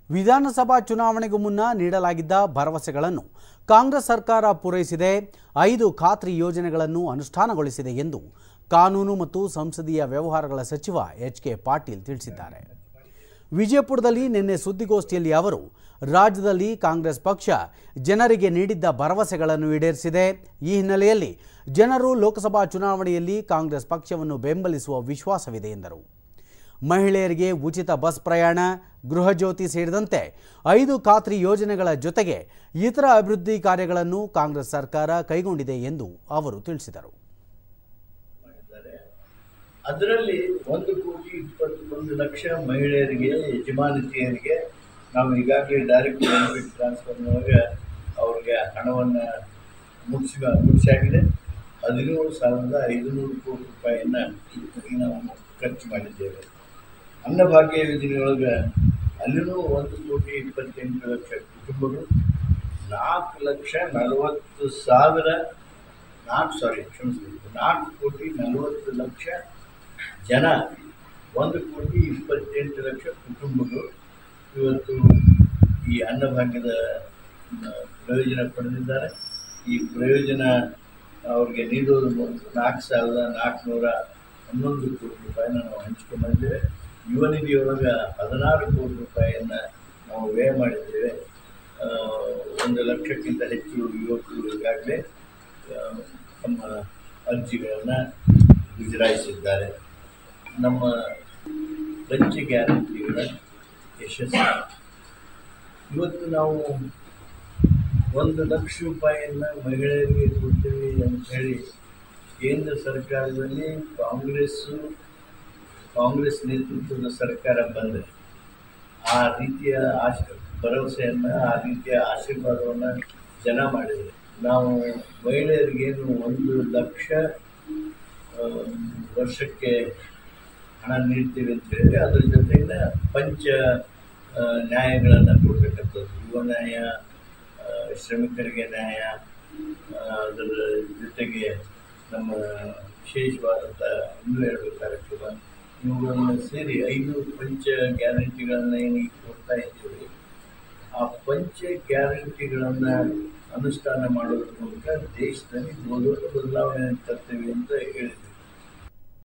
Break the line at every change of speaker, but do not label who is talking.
ವಿಧಾನಸಭಾ ಚುನಾವಣೆಗೂ ಮುನ್ನ ನೀಡಲಾಗಿದ್ದ ಭರವಸೆಗಳನ್ನು ಕಾಂಗ್ರೆಸ್ ಸರ್ಕಾರ ಪೂರೈಸಿದೆ. 5 ಖಾತ್ರಿ ಯೋಜನೆಗಳನ್ನು ಅನುಷ್ಠಾನಗೊಳಿಸಿದೆ ಎಂದು ಕಾನೂನು ಮತ್ತು ಸಂಸದೀಯ ವ್ಯವಹಾರಗಳ ಸಚಿವ ಎಚ್.ಕೆ. ಪಾಟೀಲ್ ತಿಳಿಸಿದ್ದಾರೆ. ವಿಜಯಪುರದಲ್ಲಿ ನಿನ್ನೆ ಸುದ್ದಿಗೋಷ್ಠಿಯಲ್ಲಿ ಅವರು ರಾಜ್ಯದಲ್ಲಿ ಕಾಂಗ್ರೆಸ್ ಪಕ್ಷ ಜನರಿಗೆ ನೀಡಿದ್ದ ಭರವಸೆಗಳನ್ನು ಈಡೇರಿಸಿದೆ. ಈ ಹಿನ್ನೆಲೆಯಲ್ಲಿ ಜನರು ಲೋಕಸಭಾ ಚುನಾವಣೆಯಲ್ಲಿ ಕಾಂಗ್ರೆಸ್ ಪಕ್ಷವನ್ನು ಬೆಂಬಲಿಸುವ ವಿಶ್ವಾಸವಿದೆ ಎಂದರು. ಮಹಿಳೆಯರಿಗೆ ಉಚಿತ ಬಸ್ ಪ್ರಯಾಣ, ಗೃಹಜ್ಯೋತಿ ಸೇರಿದಂತೆ 5 ಖಾತ್ರಿ ಯೋಜನೆಗಳ ಜೊತೆಗೆ ಇತರ ಅಭಿವೃದ್ಧಿ ಕಾರ್ಯಗಳನ್ನು ಕಾಂಗ್ರೆಸ್ ಸರ್ಕಾರ ಕೈಗೊಂಡಿದೆ ಎಂದು ಅವರು ತಿಳಿಸಿದರು.
ಅದರಲ್ಲಿ 1,21,00,000 ಮಹಿಳೆಯರಿಗೆ, ಯಜಮಾನತಿಯರಿಗೆ ನಾವು ಈಗಾಗಲೇ ಡೈರೆಕ್ಟ್ ಬೆನಿಫಿಟ್ ಟ್ರಾನ್ಸ್ಫರ್ನೊಳಗೆ ಅವ್ರಿಗೆ ಹಣವನ್ನು ಮುಟ್ಟಿಸಾಗಿದೆ. 17,500 ಕೋಟಿ ರೂಪಾಯಿಯನ್ನು ನಾವು ಖರ್ಚು ಮಾಡಿದ್ದೇವೆ. ಅನ್ನಭಾಗ್ಯ ಯೋಜನೆಯೊಳಗೆ ಅಲ್ಲಿನೂ 1,28,00,000 ಕುಟುಂಬಗಳು 4,40,00,000 ಜನ 1,28,00,000 ಕುಟುಂಬಗಳು ಇವತ್ತು ಈ ಅನ್ನಭಾಗ್ಯದ ಪ್ರಯೋಜನ ಪಡೆದಿದ್ದಾರೆ. ಈ ಪ್ರಯೋಜನ ಅವ್ರಿಗೆ ನೀಡೋದು 4,411 ಕೋಟಿ ರೂಪಾಯಿನ ನಾವು ಹಂಚ್ಕೊಂಡಿದ್ದೇವೆ. ಯುವ ನಿಧಿಯೊಳಗೆ 16 ಕೋಟಿ ರೂಪಾಯಿಯನ್ನು ನಾವು ವ್ಯಯ ಮಾಡಿದ್ದೇವೆ. 1 ಲಕ್ಷಕ್ಕಿಂತ ಹೆಚ್ಚು ಯುವಕರು ಈಗಾಗಲೇ ತಮ್ಮ ಅರ್ಜಿಗಳನ್ನು ಗುಜರಾಯಿಸಿದ್ದಾರೆ. ನಮ್ಮ ಪಂಚ ಗ್ಯಾರಂಟಿಗಳ ಯಶಸ್ಸು ಇವತ್ತು ನಾವು 1 ಲಕ್ಷ ರೂಪಾಯಿಯನ್ನು ಮಹಿಳೆಯರಿಗೆ ಕೊಡ್ತೀವಿ ಅಂಥೇಳಿ ಕೇಂದ್ರ ಸರ್ಕಾರದಲ್ಲಿ ಕಾಂಗ್ರೆಸ್ ನೇತೃತ್ವದ ಸರ್ಕಾರ ಬಂದರೆ ಆ ರೀತಿಯ ಭರವಸೆಯನ್ನು, ಆ ರೀತಿಯ ಆಶೀರ್ವಾದವನ್ನು ಜನ ಮಾಡಿದರು. ನಾವು ಮಹಿಳೆಯರಿಗೇನು 1 ಲಕ್ಷ ವರ್ಷಕ್ಕೆ ಹಣ ನೀಡ್ತೀವಿ ಅಂತ ಹೇಳಿದ್ರೆ ಅದ್ರ ಜೊತೆಗೆ ಪಂಚ ನ್ಯಾಯಗಳನ್ನು ಕೊಡ್ತಕ್ಕಂಥದ್ದು, ಯುವ ನ್ಯಾಯ, ಶ್ರಮಿಕರಿಗೆ ನ್ಯಾಯ, ಅದರ ಜೊತೆಗೆ ನಮ್ಮ ವಿಶೇಷವಾದಂಥ 2 ಕಾರ್ಯಕ್ರಮ, ಇವುಗಳನ್ನು ಸೇರಿ 5 ಪಂಚ ಗ್ಯಾರಂಟಿಗಳನ್ನು ಏನೀಗ ಕೊಡ್ತಾ ಇದ್ದೀವಿ. ಆ ಪಂಚ ಗ್ಯಾರಂಟಿಗಳನ್ನು ಅನುಷ್ಠಾನ ಮಾಡೋದ್ರ ಮೂಲಕ ದೇಶದಲ್ಲಿ ದೊಡ್ಡ ಬದಲಾವಣೆ ತರ್ತೀವಿ ಅಂತ ಹೇಳಿದ್ವಿ.